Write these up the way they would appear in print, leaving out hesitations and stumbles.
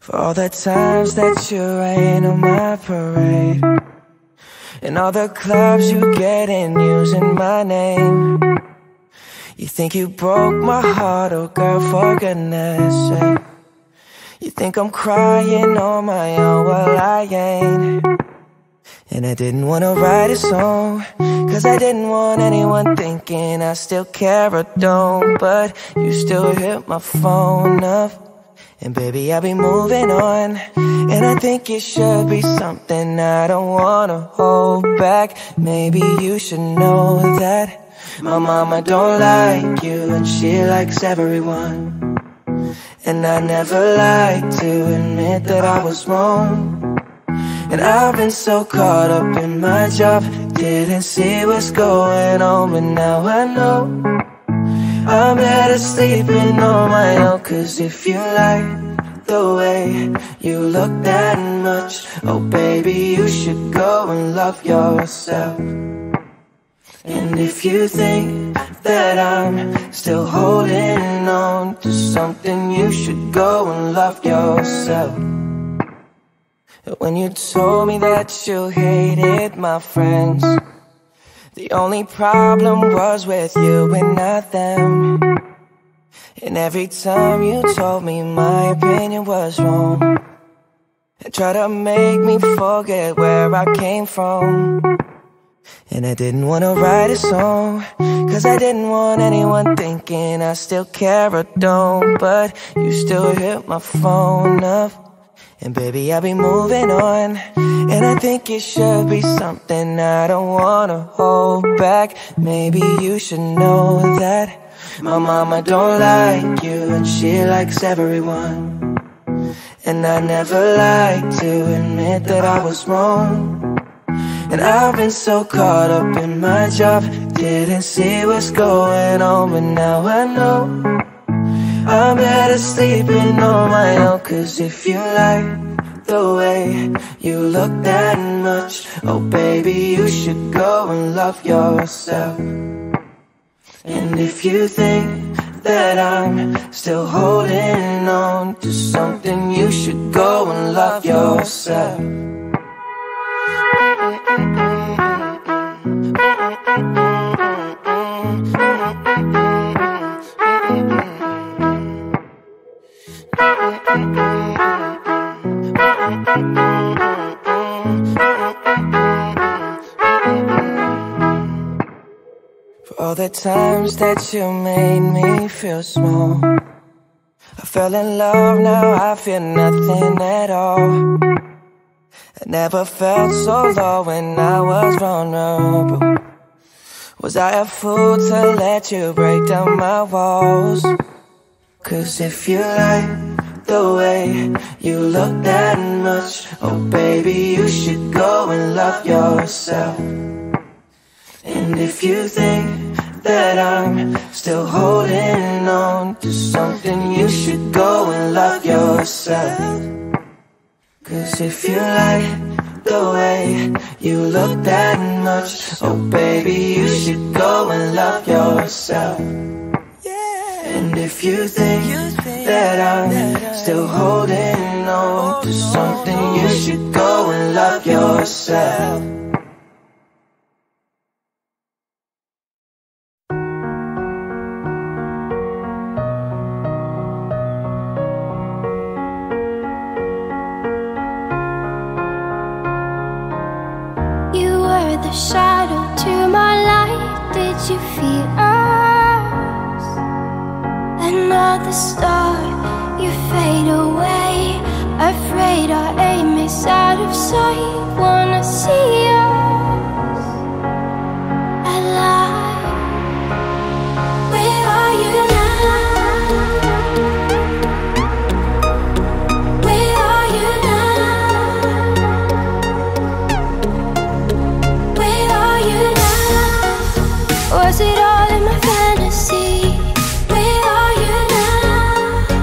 For all the times that you rain on my parade, and all the clubs you get in using my name. You think you broke my heart, oh girl, for goodness sake. You think I'm crying on my own, well I ain't. And I didn't wanna write a song, cause I didn't want anyone thinking I still care or don't. But you still hit my phone up, and baby, I'll be moving on. And I think it should be something I don't wanna hold back. Maybe you should know that my mama don't like you, and she likes everyone. And I never like to admit that I was wrong. And I've been so caught up in my job, didn't see what's going on. But now I know I'm better sleeping on my own. Cause if you like the way you look that much, oh baby, you should go and love yourself. And if you think that I'm still holding on to something, you should go and love yourself. When you told me that you hated my friends, the only problem was with you and not them. And every time you told me my opinion was wrong, and tried to make me forget where I came from. And I didn't wanna write a song, cause I didn't want anyone thinking I still care or don't. But you still hit my phone up, and baby, I'll be moving on. And I think it should be something I don't wanna hold back. Maybe you should know that my mama don't like you, and she likes everyone. And I never like to admit that I was wrong. And I've been so caught up in my job, didn't see what's going on. But now I know I'm better sleeping on my own. Cause if you like the way you look that much, oh baby, you should go and love yourself. And if you think that I'm still holding on to something, you should go and love yourself. For all the times that you made me feel small, I fell in love, now I feel nothing at all. I never felt so low when I was vulnerable. Was I a fool to let you break down my walls? Cause if you like the way you look that much, oh baby, you should go and love yourself. And if you think that I'm still holding on to something, you should go and love yourself. Cause if you like the way you look that much, oh baby, you should go and love yourself. And if you think that I'm still holding on to something, you should go and love yourself. Shadow to my light, did you feel us? Another star, you fade away. Afraid our aim is out of sight. Wanna see us alive. Where are you now? Where are you now? Was it all in my fantasy? Where are you now?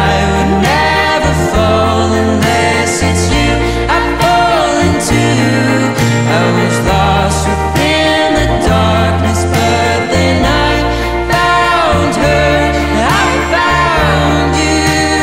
I would never fall unless it's you I fall into. I was lost within the darkness, but then I found her, I found you.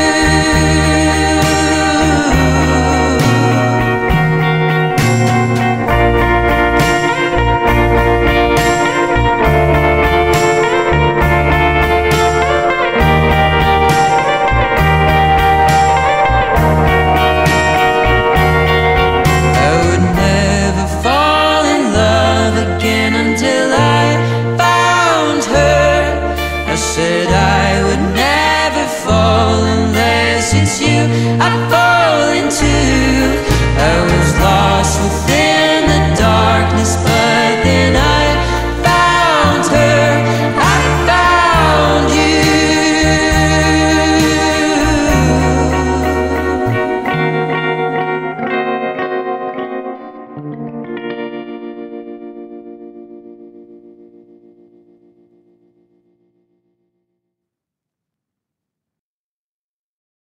I would never fall in love again until I found her. I said I would never fall unless it's you I